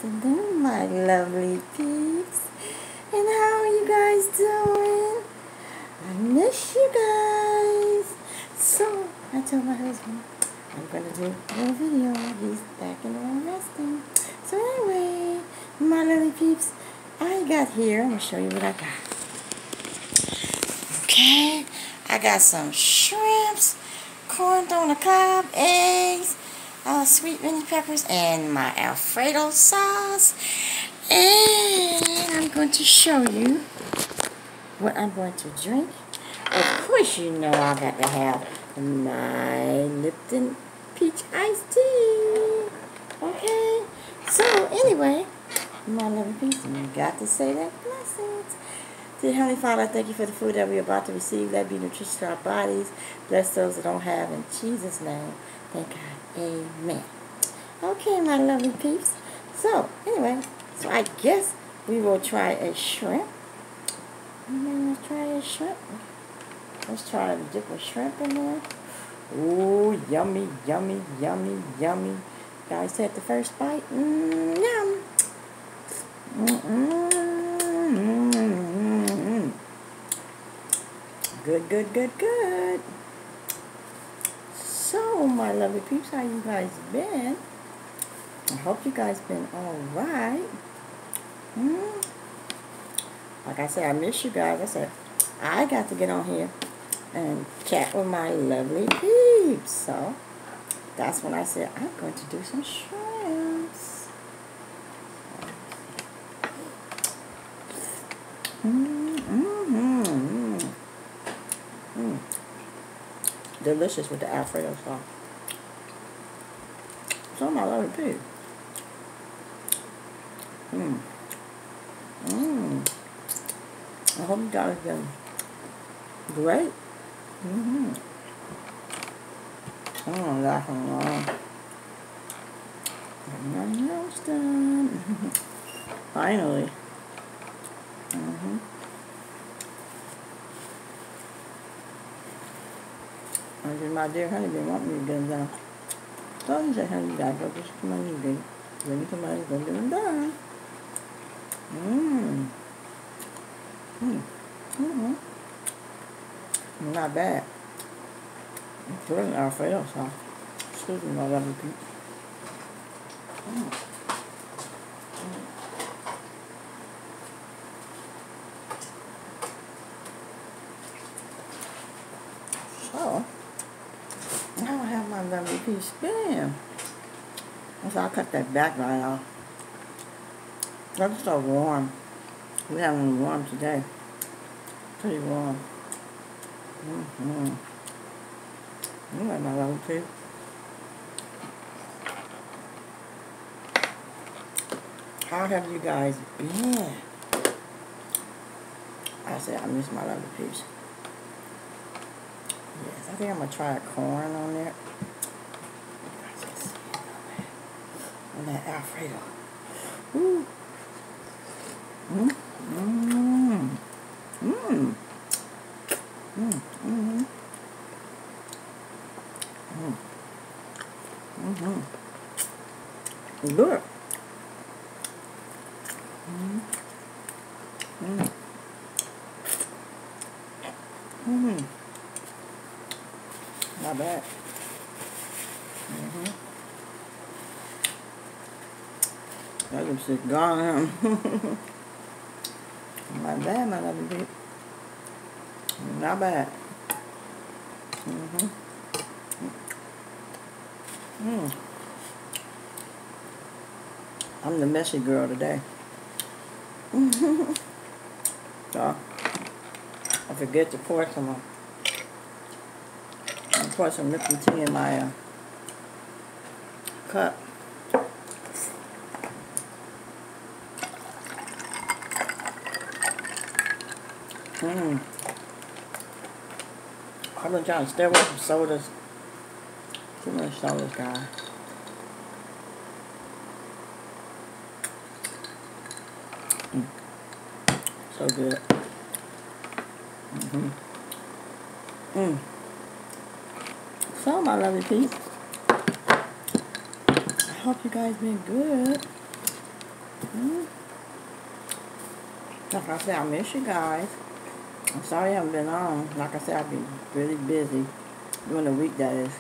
afternoon, my lovely peeps. And how are you guys doing? I miss you guys. So, I told my husband I'm going to do a little video. He's back in the room resting. So anyway, my lovely peeps, I got here. I'm going to show you what I got. Okay, I got some shrimps, corn on the cob, eggs, sweet mini peppers, and my Alfredo sauce. And I'm going to show you what I'm going to drink. Of course, you know I got to have my Lipton peach iced tea. Okay, so anyway, my lovely peeps, you got to say that blessings. Dear Heavenly Father, I thank you for the food that we're about to receive. Let it be nutritious to our bodies. Bless those that don't have. In Jesus' name, thank God. Amen. Okay, my lovely peeps. So, anyway, I guess we will try a shrimp. Let's try a shrimp. Let's try a different shrimp in there. Ooh, yummy, yummy, yummy, yummy. Guys, take the first bite. Yum. Good, good, good, good. So, my lovely peeps, how you guys been? I hope you guys been alright. Like I said, I miss you guys. I said, I got to get on here and chat with my lovely peeps. So, that's when I said, I'm going to do some shrimps. Delicious with the Alfredo sauce. So my lovely pig. I hope you guys been great. Oh, that's long. Nothing else done. Finally. I said, my dear honey been wanting me to get them done. So he said, honey, you gotta go get some money. Give me some money, go get them done. Not bad. It's really Alfredo sauce. Excuse me, my lovely people. So, now I have my lovely piece spin. So I'll cut that background off. It's so warm. We're having warm today. Pretty warm. You like my lovely piece. How have you guys been? I said I miss my lovely piece. Yes, I think I'm going to try a corn on there. On that Alfredo. Ooh. Good. Not bad. That looks just gone. Not bad, my lovely people. Not bad. I'm the messy girl today. So, I forget to pour some. I pour some Lipton tea in my cup. I've been trying to stay away from sodas. Too many sodas, guys. So good. So, my lovely peeps, I hope you guys been good. Mm. Like I said, I miss you guys. I'm sorry I haven't been on. Like I said, I've been really busy during the week, that is.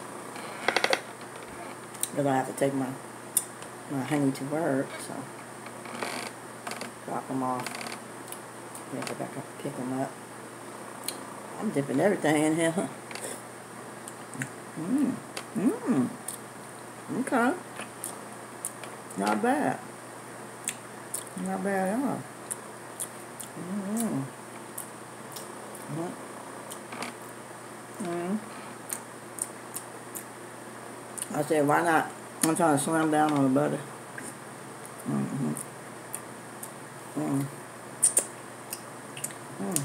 Because I have to take my honey to work, so drop them off. Then go back up and pick them up. I'm dipping everything in here. Mmm. Mmm. Okay. Not bad. Not bad at all. Mmm. Mm. Mm. I said, why not? I'm trying to slam down on the butter. Mm-hmm. Mm. Mm.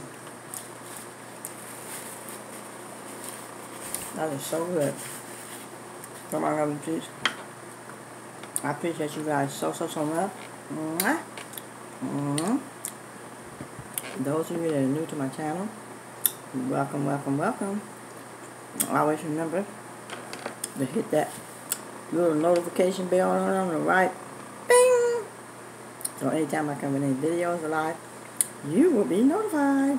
That is so good. Come on, lovely peeps. I appreciate you guys so much. Mwah. Mm-hmm. Those of you that are new to my channel, welcome, welcome, welcome. Always remember to hit that little notification bell on the right. Bing! So anytime I come with any videos live, you will be notified.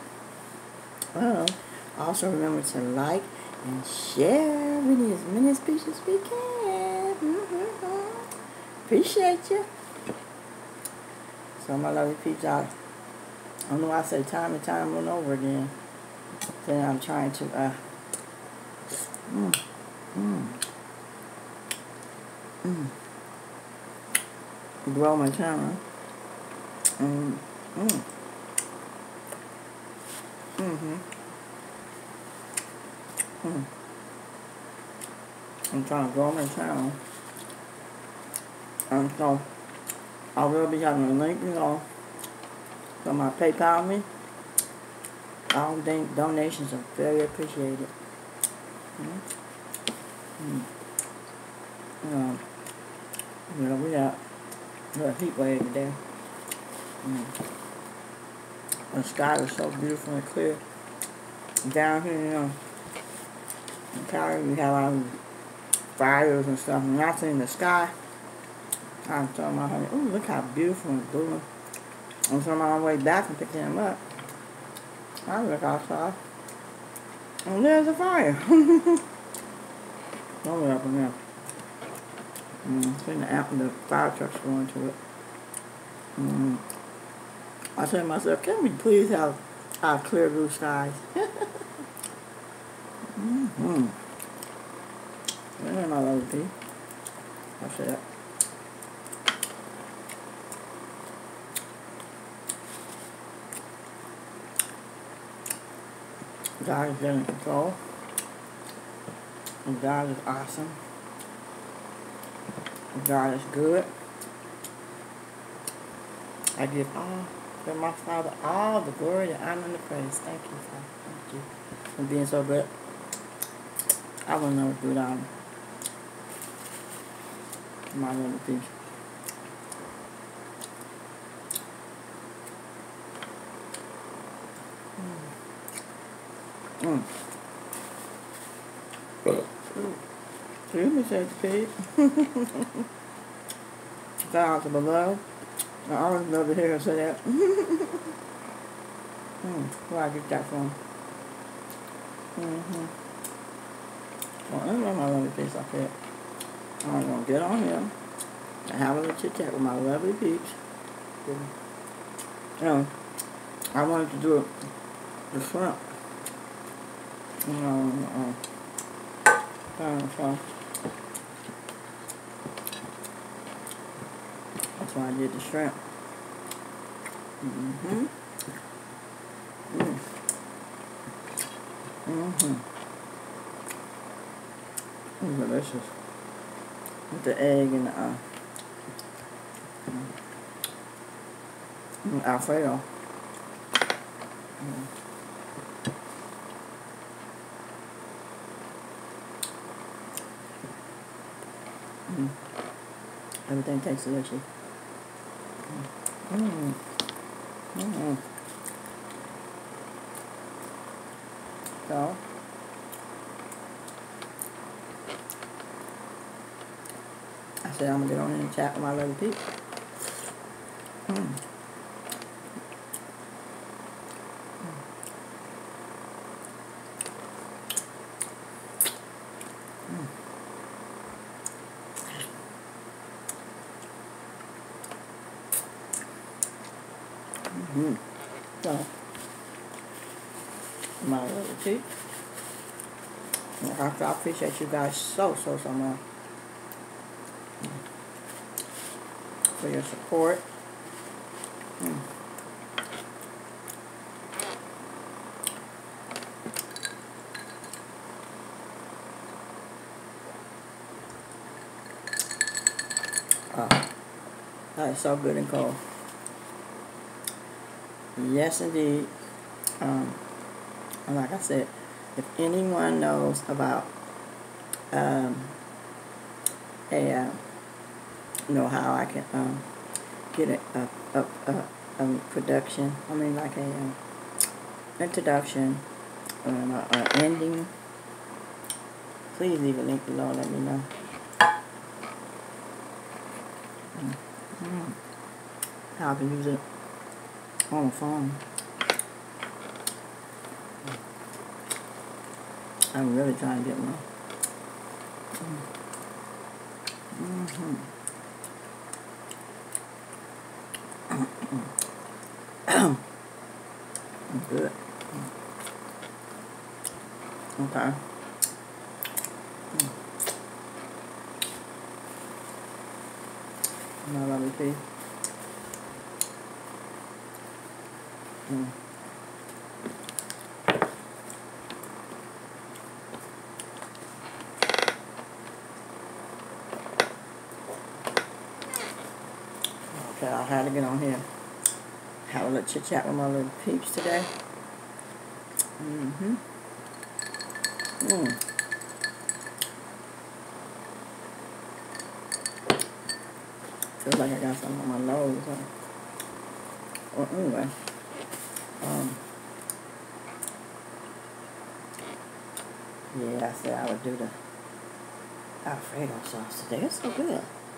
Also remember to like and share with as many speeches as we can. Appreciate you. So my lovely peeps, I don't know why I say time and time and over again. Then I'm trying to grow my channel. I'm trying to grow my channel. And so I will be having a link below for my PayPal me. All donations are very appreciated. We got a heat wave today. The sky is so beautiful and clear. Down here, in Cali, we have our fires and stuff. And I seen the sky. I told my honey, "Ooh, look how beautiful and blue." And so I'm on my way back and picking them up. I look outside, and there's a fire. Somewhere up in there. Seeing the fire trucks going to it. I said to myself, can we please have our clear blue skies? There's my little pea. That's it. God is in control. And God is awesome. And God is good. I give my Father all the glory, the honor, and the praise. Thank you, Father. Thank you for being so good. I will never do without my little piece. Excuse me, said the pig. Shout out to below. I always love to hear her say that. Where I get that from? Well, that's my lovely piece up here. I'm gonna get on here and have a little chit chat with my lovely peeps. I wanted to do the shrimp. So that's why I did the shrimp. It's delicious. With the egg and the Alfredo. Everything tastes delicious. So, I said I'm gonna get on here and chat with my little people. Mm. Mm-hmm. So, my little tea. I appreciate you guys so much for your support. Mm. Oh, that is so good and cold. Yes, indeed. And like I said, if anyone knows about how I can get a production. I mean, like a introduction or an ending. Please leave a link below. Let me know. How I can use it on the phone. I'm really trying to get one. Good. Okay. Now let me see. Okay, I had to get on here. Have a little chit chat with my little peeps today. Feels like I got something on my nose. Well, anyway. Yeah, I said I would do the Alfredo sauce today. It's so good.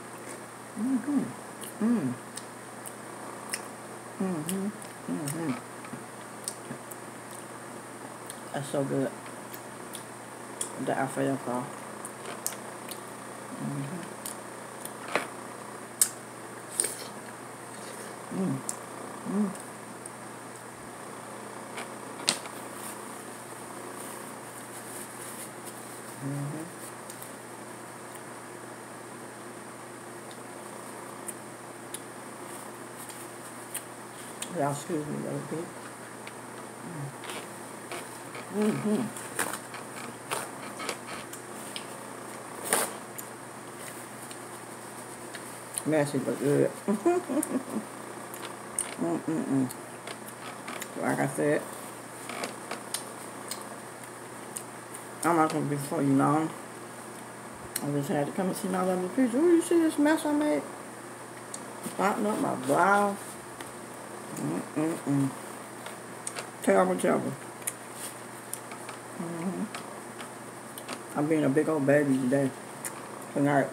That's so good. The Alfredo sauce. Y'all excuse me, little bit. Messy but good. Like I said, I'm not gonna be before you long. I just had to come and see my lovely picture. Oh, you see this mess I made? Spotting up my brow. Terrible. I'm being a big old baby today. Tonight.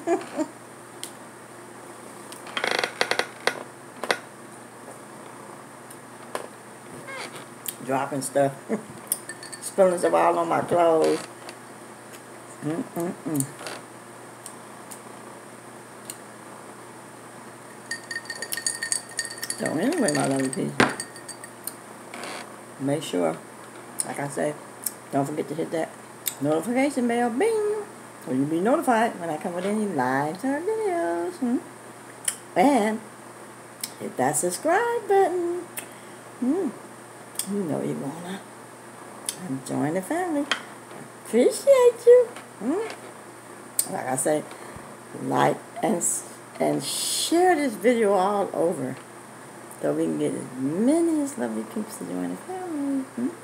Dropping stuff. Spilling stuff all on my clothes. So anyway, my lovely people, make sure, like I say, don't forget to hit that notification bell, bing, so you'll be notified when I come with any lives or videos. And hit that subscribe button. You know you wanna join the family. Appreciate you. Like I say, like and share this video all over, so we can get as many as lovely peeps to join the family.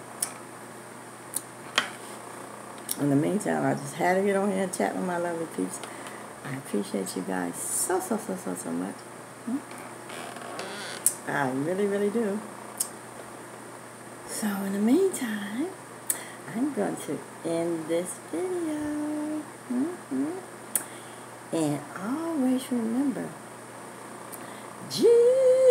In the meantime, I just had to get on here and chat with my lovely peeps. I appreciate you guys so much. I really do. So in the meantime, I'm going to end this video. And always remember, Jesus.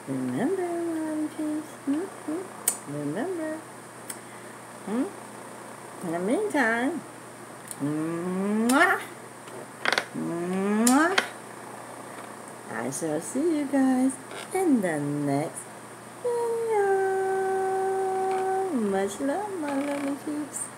Remember, one piece. Remember. In the meantime, mwah, mwah. I shall see you guys in the next video. Much love, my lovely peeps.